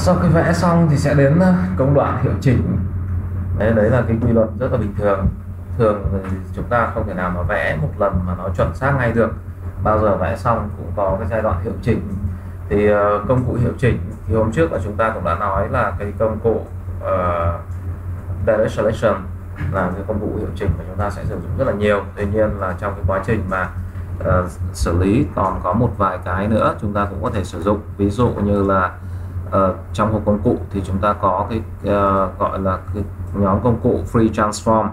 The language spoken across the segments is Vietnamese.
Sau khi vẽ xong thì sẽ đến công đoạn hiệu chỉnh. Đấy là cái quy luật rất là bình thường. Thường thì chúng ta không thể nào mà vẽ một lần mà nó chuẩn xác ngay được. Bao giờ vẽ xong cũng có cái giai đoạn hiệu chỉnh. Thì công cụ hiệu chỉnh thì hôm trước là chúng ta cũng đã nói là cái công cụ Direct Selection là cái công cụ hiệu chỉnh mà chúng ta sẽ sử dụng rất là nhiều. Tuy nhiên là trong cái quá trình mà xử lý còn có một vài cái nữa chúng ta cũng có thể sử dụng. Ví dụ như là trong hộp công cụ thì chúng ta có cái gọi là cái nhóm công cụ Free Transform.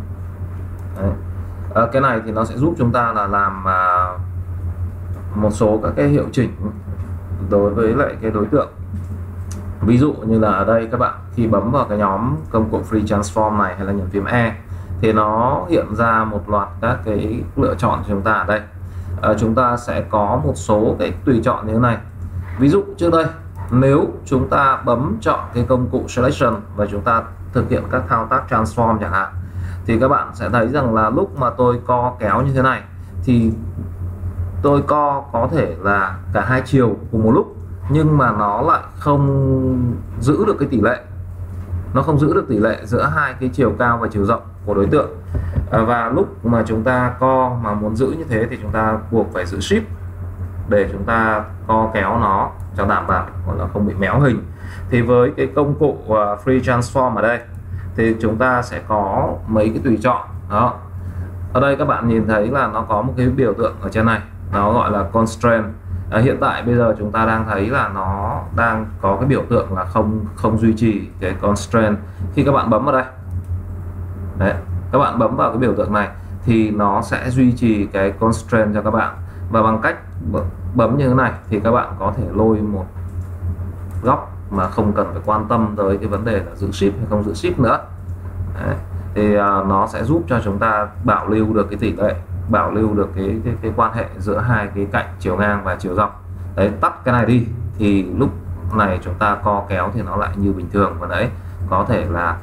Cái này thì nó sẽ giúp chúng ta là làm một số các cái hiệu chỉnh đối với lại cái đối tượng. Ví dụ như là ở đây các bạn khi bấm vào cái nhóm công cụ Free Transform này hay là nhấn phím E thì nó hiện ra một loạt các cái lựa chọn cho chúng ta ở đây. Chúng ta sẽ có một số cái tùy chọn như thế này. Ví dụ trước đây nếu chúng ta bấm chọn cái công cụ Selection và chúng ta thực hiện các thao tác Transform chẳng hạn, thì các bạn sẽ thấy rằng là lúc mà tôi co kéo như thế này thì tôi có thể là cả hai chiều cùng một lúc, nhưng mà nó lại không giữ được cái tỷ lệ. Nó không giữ được tỷ lệ giữa hai cái chiều cao và chiều rộng của đối tượng. Và lúc mà chúng ta co mà muốn giữ như thế thì chúng ta buộc phải giữ Shift để chúng ta co kéo nó cho đảm bảo gọi là không bị méo hình. Thì với cái công cụ Free Transform ở đây thì chúng ta sẽ có mấy cái tùy chọn đó. Ở đây các bạn nhìn thấy là nó có một cái biểu tượng ở trên này, nó gọi là Constraint. Hiện tại bây giờ chúng ta đang thấy là nó đang có cái biểu tượng là không duy trì cái Constraint. Khi các bạn bấm vào đây, đấy, các bạn bấm vào cái biểu tượng này thì nó sẽ duy trì cái Constraint cho các bạn. Và bằng cách bấm như thế này thì các bạn có thể lôi một góc mà không cần phải quan tâm tới cái vấn đề là giữ Shift hay không giữ Shift nữa. Đấy. Thì nó sẽ giúp cho chúng ta bảo lưu được cái tỷ lệ, bảo lưu được cái quan hệ giữa hai cái cạnh chiều ngang và chiều dọc. Đấy, tắt cái này đi thì lúc này chúng ta co kéo thì nó lại như bình thường, và đấy có thể là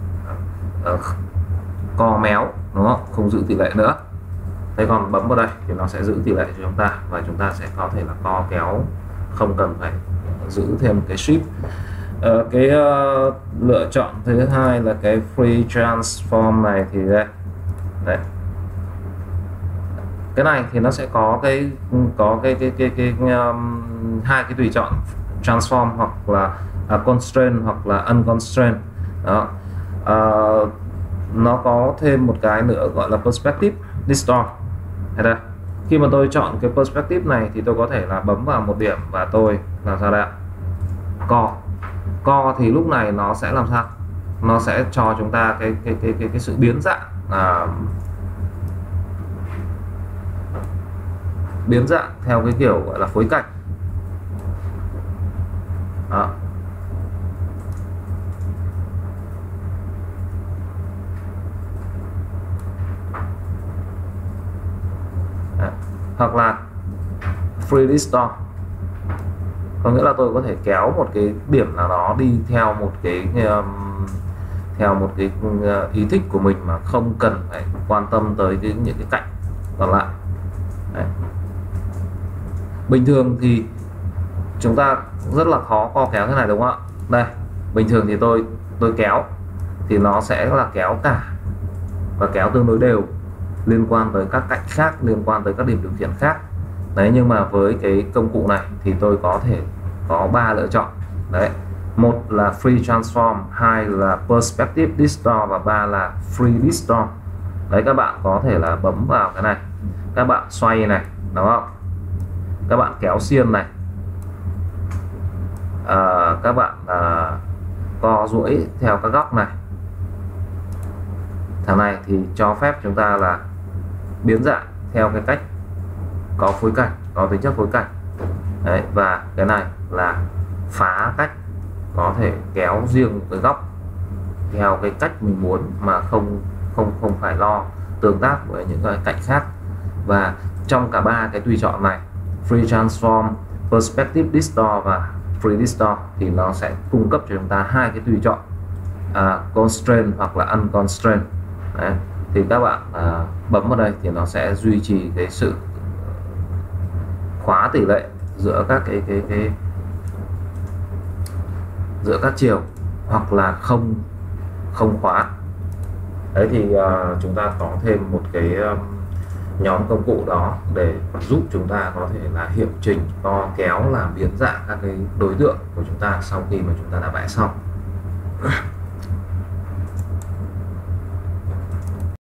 co méo, đúng không? Không giữ tỷ lệ nữa. Thế còn bấm vào đây thì nó sẽ giữ tỷ lệ cho chúng ta, và chúng ta sẽ có thể là co kéo không cần phải giữ thêm cái Shift. Cái lựa chọn thứ hai là cái Free Transform này thì đây, đấy, cái này thì nó sẽ có hai cái tùy chọn Transform hoặc là Constraint hoặc là Unconstraint đó. Nó có thêm một cái nữa gọi là Perspective Distort. Đây, khi mà tôi chọn cái Perspective này thì tôi có thể là bấm vào một điểm và tôi làm sao đây, co thì lúc này nó sẽ làm sao, nó sẽ cho chúng ta cái sự biến dạng, biến dạng theo cái kiểu gọi là phối cảnh đó. Hoặc là Free Distort, có nghĩa là tôi có thể kéo một cái điểm nào đó đi theo một cái ý thích của mình mà không cần phải quan tâm tới những cái cạnh còn lại. Đấy. Bình thường thì chúng ta rất là khó co kéo thế này, đúng không ạ? Đây, bình thường thì tôi kéo thì nó sẽ là kéo cả và kéo tương đối đều liên quan tới các cạnh khác, liên quan tới các điểm điều khiển khác. Đấy, nhưng mà với cái công cụ này thì tôi có thể có 3 lựa chọn. Đấy, một là Free Transform, hai là Perspective Distort và ba là Free Distort. Đấy, các bạn có thể là bấm vào cái này, các bạn xoay này, đúng không? Các bạn kéo xiên này, các bạn co duỗi theo các góc này. Thằng này thì cho phép chúng ta là biến dạng theo cái cách có phối cảnh, có tính chất phối cảnh. Đấy, và cái này là phá cách, có thể kéo riêng một cái góc theo cái cách mình muốn mà không phải lo tương tác với những cái cạnh khác. Và trong cả ba cái tùy chọn này, Free Transform, Perspective Distort và Free Distort, thì nó sẽ cung cấp cho chúng ta hai cái tùy chọn Constraint hoặc là Unconstraint. Đấy, thì các bạn bấm vào đây thì nó sẽ duy trì cái sự khóa tỷ lệ giữa các giữa các chiều hoặc là không khóa. Đấy thì chúng ta có thêm một cái nhóm công cụ đó để giúp chúng ta có thể là hiệu chỉnh, co kéo, làm biến dạng các cái đối tượng của chúng ta sau khi mà chúng ta đã vẽ xong.